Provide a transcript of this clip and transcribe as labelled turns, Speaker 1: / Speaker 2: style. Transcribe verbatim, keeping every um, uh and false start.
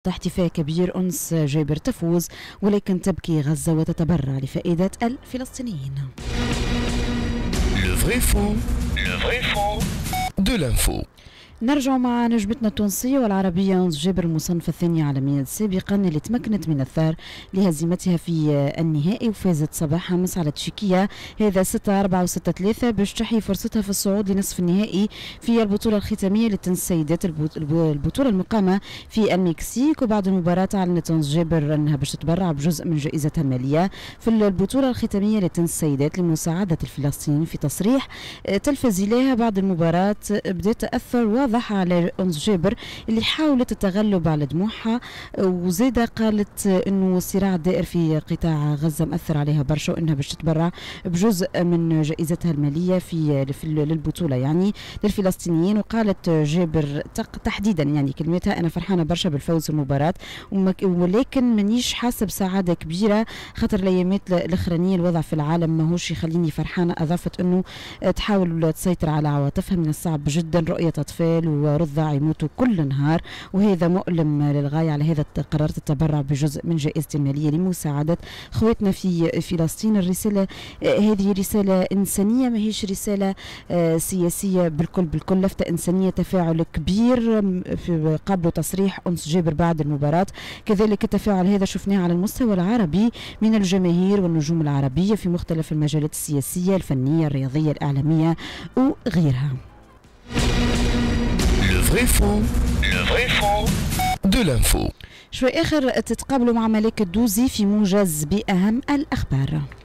Speaker 1: احتفاء كبير أنس جابر تفوز، ولكن تبكي غزة وتتبرع لفائدة الفلسطينيين.
Speaker 2: Le vrai faux, le vrai faux de l'info.
Speaker 1: نرجع مع نجمتنا التونسية والعربية أنس جابر المصنفة الثانية عالميا سابقا اللي تمكنت من الثار لهزيمتها في النهائي وفازت صباح أمس على تشيكيا هذا ستة أربعة وستة ثلاثة باش تحيي فرصتها في الصعود لنصف النهائي في البطولة الختامية للتنس السيدات، البطولة المقامة في المكسيك. وبعد المباراة أعلنت أنس جابر أنها باش تتبرع بجزء من جائزتها المالية في البطولة الختامية للتنس السيدات لمساعدة الفلسطينيين. في تصريح تلفزي لها بعد المباراة بدأ تأثر واضح على أنس جابر اللي حاولت التغلب على دموعها، وزيدا قالت انه الصراع الدائر في قطاع غزة مأثر عليها برشا وانها باش تتبرع بجزء من جائزتها المالية في, في للبطولة يعني للفلسطينيين. وقالت جابر تحديدا يعني كلمتها: انا فرحانة برشا بالفوز في المباراة ولكن مانيش حاسة بسعادة كبيرة خاطر الايامات الاخرانية الوضع في العالم ماهوش يخليني فرحانة. اضافت انه تحاول تسيطر على عواطفها، من الصعب جدا رؤية اطفال ورضع يموتوا كل نهار وهذا مؤلم للغاية. على هذا قررت التبرع بجزء من جائزتي المالية لمساعدة خواتنا في فلسطين. الرسالة هذه رسالة إنسانية ماهيش رسالة سياسية بالكل بالكل، لفتة إنسانية، تفاعل كبير في قبل تصريح أنس جابر بعد المباراة. كذلك التفاعل هذا شفناه على المستوى العربي من الجماهير والنجوم العربية في مختلف المجالات السياسية الفنية الرياضية الإعلامية وغيرها.
Speaker 2: Le vrai faux, le vrai faux de l'info.
Speaker 1: شوي آخر تتقابلوا مع ملاك الدوزي في موجز بأهم الأخبار.